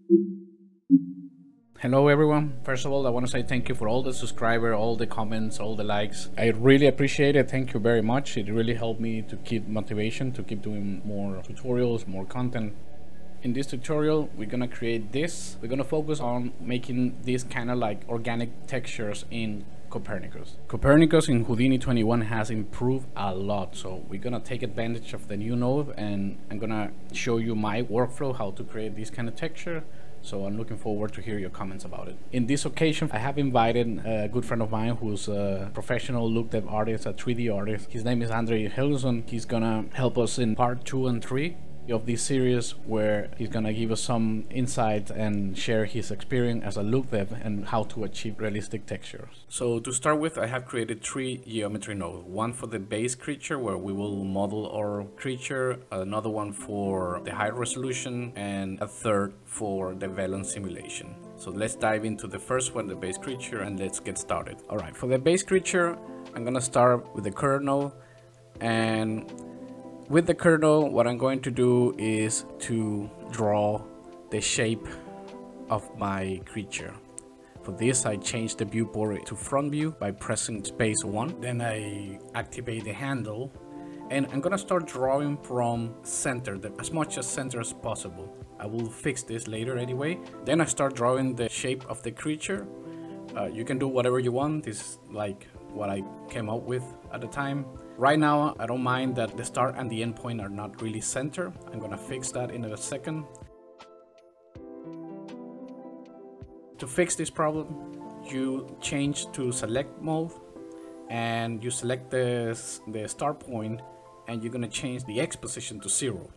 Hello everyone. First of all, I want to say thank you for all the subscribers, all the comments, all the likes. I really appreciate it. Thank you very much. It really helped me to keep motivation, to keep doing more tutorials, more content. In this tutorial, we're gonna create this. We're gonna focus on making these kind of like organic textures in Copernicus. Copernicus in Houdini 21 has improved a lot, so we're gonna take advantage of the new node, and I'm gonna show you my workflow how to create this kind of texture. So I'm looking forward to hear your comments about it. In this occasion, I have invited a good friend of mine who's a professional look dev artist, a 3D artist. His name is Andri Helguson. He's gonna help us in part 2 and 3 of this series, where he's gonna give us some insight and share his experience as a look dev and how to achieve realistic textures. So to start with, I have created 3 geometry nodes. One for the base creature, where we will model our creature, another one for the high resolution, and a third for the Vellum simulation. So let's dive into the first one, the base creature, and let's get started. All right, for the base creature, I'm gonna start with the curve node, and with the kernel, what I'm going to do is to draw the shape of my creature. For this, I change the viewport to front view by pressing space 1. Then I activate the handle, and I'm gonna start drawing from center, as much as center as possible. I will fix this later anyway. Then I start drawing the shape of the creature. You can do whatever you want. This is like what I came up with at the time. Right now, I don't mind that the start and the end point are not really center. I'm gonna fix that in a second. To fix this problem, you change to select mode, and you select the start point, and you're gonna change the X position to 0.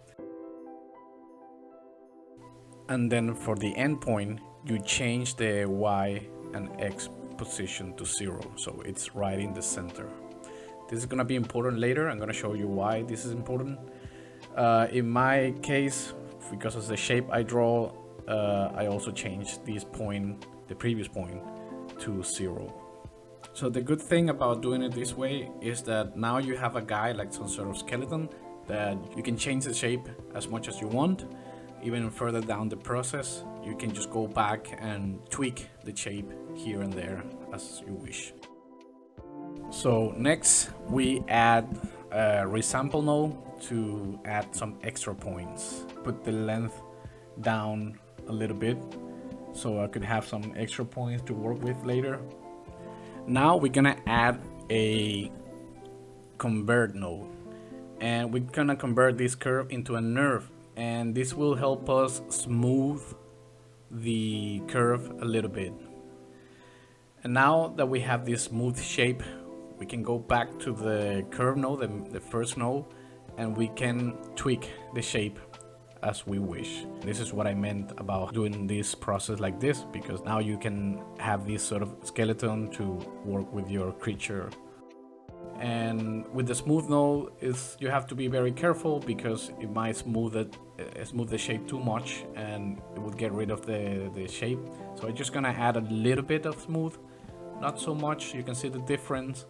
And then for the end point, you change the Y and X position to 0, so it's right in the center. This is gonna be important later. I'm gonna show you why this is important. In my case, because of the shape I draw, I also changed this point, the previous point, to 0. So the good thing about doing it this way is that now you have a guy, like some sort of skeleton, that you can change the shape as much as you want. Even further down the process, you can just go back and tweak the shape here and there as you wish. So next, we add a resample node to add some extra points. Put the length down a little bit so I could have some extra points to work with later. Now we're gonna add a convert node, and we're gonna convert this curve into a nerve, and this will help us smooth the curve a little bit. And now that we have this smooth shape, we can go back to the curve node, the first node, and we can tweak the shape as we wish. This is what I meant about doing this process like this, because now you can have this sort of skeleton to work with your creature. And with the smooth node, you have to be very careful, because it might smooth the shape too much and it would get rid of the shape. So I'm just gonna add a little bit of smooth, not so much. You can see the difference.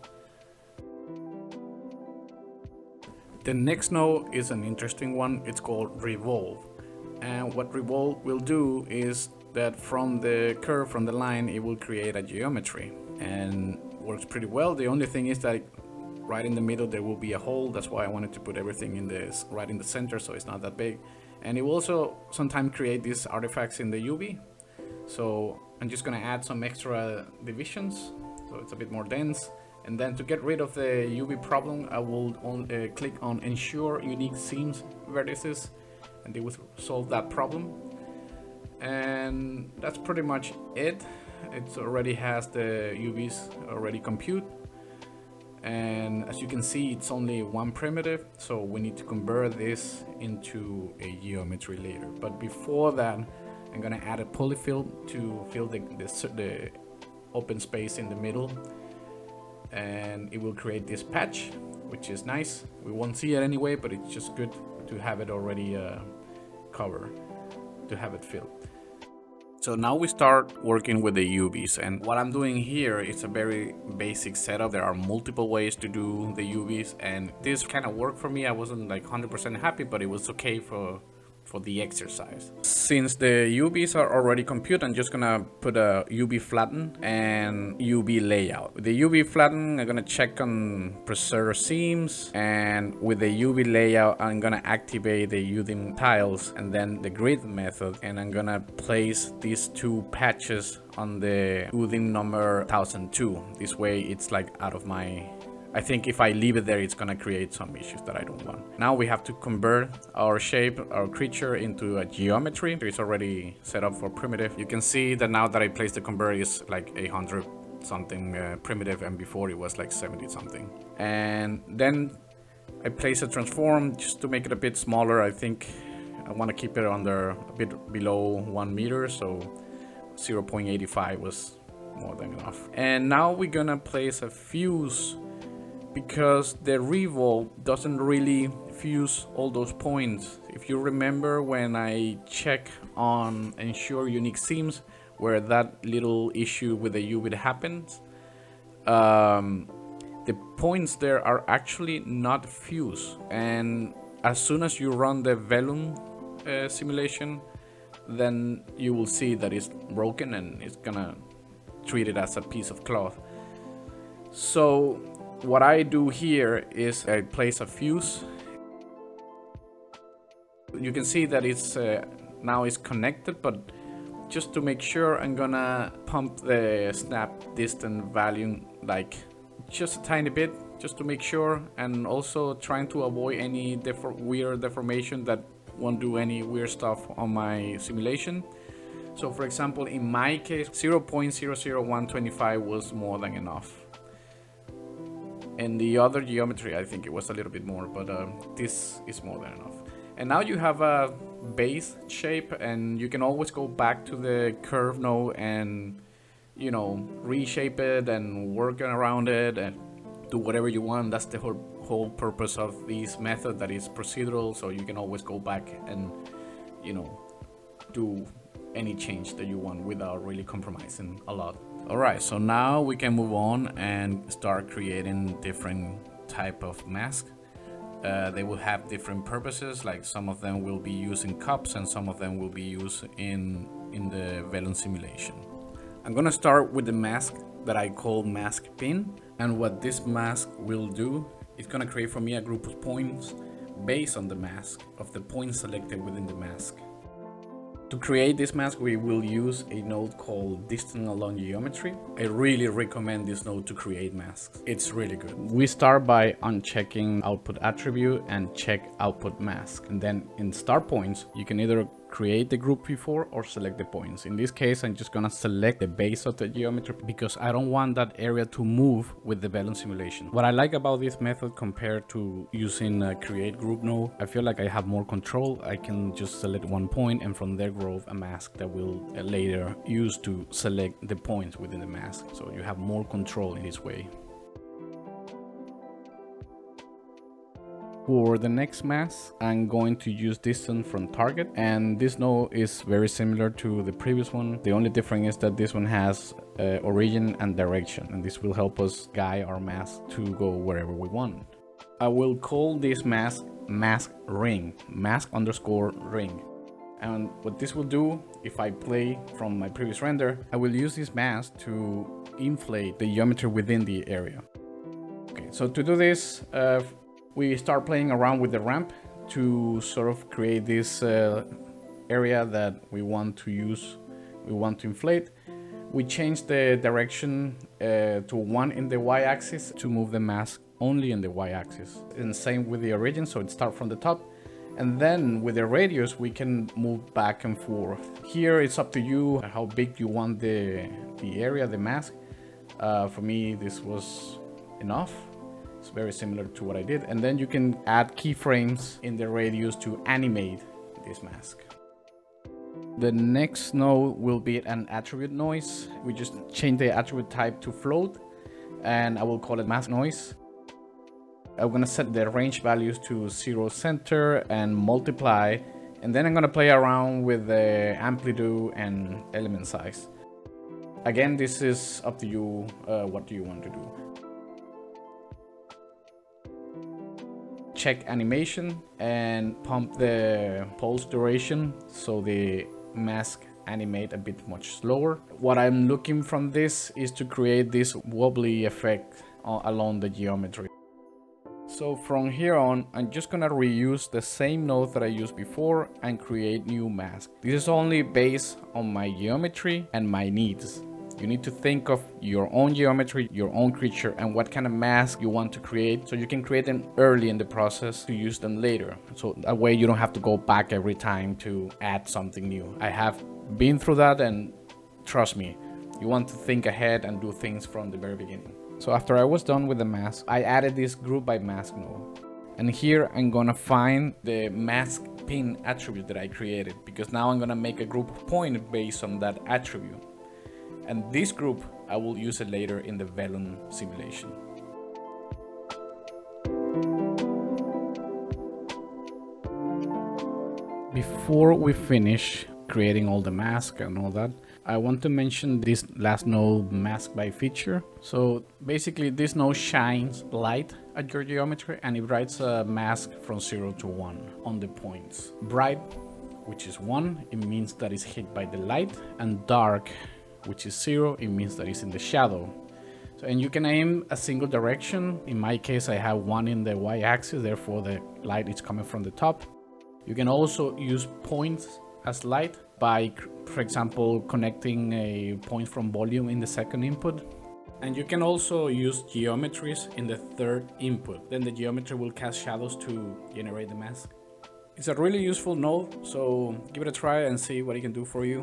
The next node is an interesting one. It's called revolve, and what revolve will do is that from the curve, from the line, it will create a geometry, and works pretty well. The only thing is that right in the middle there will be a hole. That's why I wanted to put everything in this right in the center, so it's not that big. And it will also sometimes create these artifacts in the UV. So I'm just gonna add some extra divisions, so it's a bit more dense. And then to get rid of the UV problem, I will click on ensure unique seams vertices, and they will solve that problem. And that's pretty much it. It already has the UVs already compute. And as you can see, it's only one primitive, so we need to convert this into a geometry later. But before that, I'm gonna add a polyfill to fill the open space in the middle, and it will create this patch, which is nice. We won't see it anyway, but it's just good to have it already covered, to have it filled. So now we start working with the UVs, and what I'm doing here is a very basic setup. There are multiple ways to do the UVs, and this kind of worked for me. I wasn't like 100% happy, but it was okay for for the exercise. Since the UVs are already computed, I'm just gonna put a UV flatten and UV layout. With the UV flatten, I'm gonna check on preserve seams, and with the UV layout, I'm gonna activate the Houdini tiles and then the grid method, and I'm gonna place these two patches on the Houdini number 1002. This way it's like out of my... I think if I leave it there, it's gonna create some issues that I don't want. Now we have to convert our shape, our creature, into a geometry. It's already set up for primitive. You can see that now that I placed the convert is like 800 something primitive, and before it was like 70 something. And then I place a transform just to make it a bit smaller. I think I want to keep it under a bit below 1 meter, so 0.85 was more than enough. And now we're gonna place a fuse, because the revolve doesn't really fuse all those points. If you remember when I check on ensure unique seams, where that little issue with the UV happens, the points there are actually not fused. And as soon as you run the Vellum simulation, then you will see that it's broken and it's gonna treat it as a piece of cloth. So what I do here is I place a fuse. You can see that it's now it's connected, but just to make sure, I'm gonna pump the snap distance value like just a tiny bit, just to make sure, and also trying to avoid any weird deformation that won't do any weird stuff on my simulation. So for example, in my case, 0.00125 was more than enough. And the other geometry, I think it was a little bit more, but this is more than enough. And now you have a base shape, and you can always go back to the curve node and, you know, reshape it and work around it and do whatever you want. That's the whole purpose of this method, that is procedural, so you can always go back and, you know, do any change that you want without really compromising a lot. Alright, so now we can move on and start creating different type of mask. They will have different purposes, like some of them will be used in cups and some of them will be used in the Vellum simulation. I'm gonna start with the mask that I call mask pin, and what this mask will do, it's gonna create for me a group of points based on the mask of the points selected within the mask. To create this mask, we will use a node called Distance Along Geometry. I really recommend this node to create masks. It's really good. We start by unchecking output attribute and check output mask. And then in start points, you can either create the group before or select the points. In this case, I'm just gonna select the base of the geometry because I don't want that area to move with the Vellum simulation. What I like about this method compared to using a create group node, I feel like I have more control. I can just select one point and from there grow a mask that will later use to select the points within the mask. So you have more control in this way. For the next mask, I'm going to use distance from target, and this node is very similar to the previous one. The only difference is that this one has origin and direction, and this will help us guide our mask to go wherever we want. I will call this mask mask ring, mask underscore ring. And what this will do, if I play from my previous render, I will use this mask to inflate the geometry within the area. Okay, so to do this, we start playing around with the ramp to sort of create this area that we want to use, we want to inflate. We change the direction to 1 in the y-axis to move the mask only in the y-axis. And same with the origin, so it starts from the top. And then with the radius, we can move back and forth. Here it's up to you how big you want the area, the mask. For me, this was enough. It's very similar to what I did. And then you can add keyframes in the radius to animate this mask. The next node will be an attribute noise. We just change the attribute type to float, and I will call it mask noise. I'm gonna set the range values to 0 center and multiply, and then I'm gonna play around with the amplitude and element size. Again, this is up to you. What do you want to do? check animation and pump the pulse duration so the mask animate a bit much slower. What I'm looking from this is to create this wobbly effect along the geometry. So from here on, I'm just gonna reuse the same node that I used before and create new mask. This is only based on my geometry and my needs. You need to think of your own geometry, your own creature, and what kind of mask you want to create, so you can create them early in the process to use them later. So that way you don't have to go back every time to add something new. I have been through that, and trust me, you want to think ahead and do things from the very beginning. So after I was done with the mask, I added this group by mask node. And here I'm gonna find the mask pin attribute that I created, because now I'm gonna make a group point based on that attribute. And this group, I will use it later in the Vellum simulation. Before we finish creating all the masks and all that, I want to mention this last node mask by feature. So basically this node shines light at your geometry and it writes a mask from 0 to 1 on the points. Bright, which is 1, it means that it's hit by the light, and dark, which is 0, it means that it's in the shadow. So, and you can aim a single direction. In my case, I have 1 in the y-axis, therefore the light is coming from the top. You can also use points as light by, for example, connecting a point from volume in the second input. And you can also use geometries in the third input. Then the geometry will cast shadows to generate the mask. It's a really useful node, so give it a try and see what it can do for you.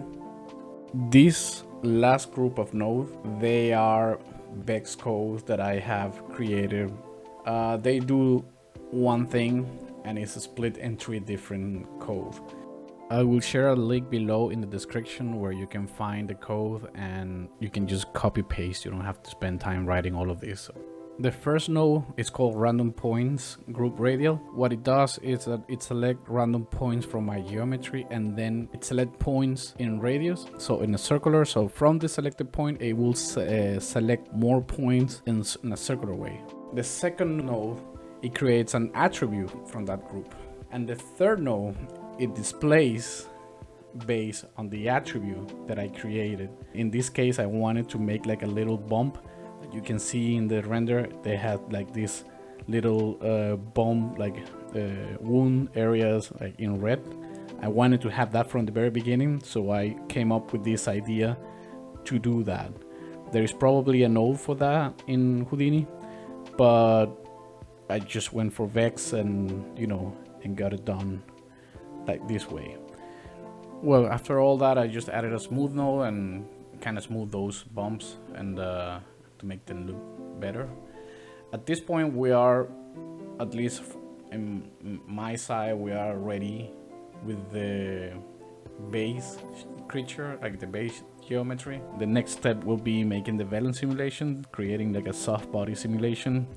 This last group of nodes, they are Vex Codes that I have created. They do one thing, and it's split in 3 different codes. I will share a link below in the description where you can find the code and you can just copy paste. You don't have to spend time writing all of this. The first node is called random points group radial. What it does is that it selects random points from my geometry and then it selects points in radius, so in a circular. So from the selected point it will select more points in a circular way. The second node, it creates an attribute from that group, and the third node, it displays based on the attribute that I created. In this case, I wanted to make like a little bump that you can see in the render. They had like this little bump, like wound areas like in red. I wanted to have that from the very beginning, so I came up with this idea to do that. There is probably a node for that in Houdini, but I just went for Vex and, you know, and got it done like this way. Well, after all that, I just added a smooth node and kind of smooth those bumps and to make them look better. At this point, we are, at least in my side, we are ready with the base creature, like the base geometry. The next step will be making the Vellum simulation, creating like a soft body simulation.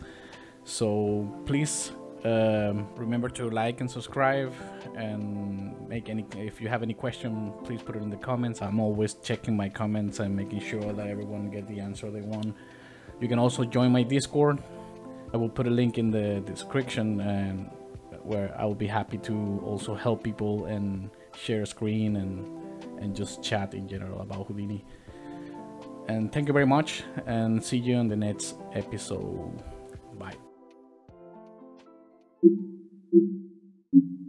So please remember to like and subscribe, and if you have any question, please put it in the comments. I'm always checking my comments and making sure that everyone get the answer they want. You can also join my Discord. I will put a link in the description, and where I will be happy to also help people and share a screen and just chat in general about Houdini. And thank you very much, and see you in the next episode. Bye.